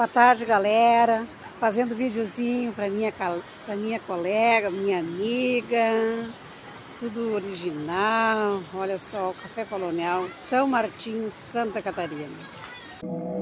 Boa tarde, galera. Fazendo videozinho para minha colega, minha amiga. Tudo original. Olha só, o Café Colonial, São Martinho, Santa Catarina.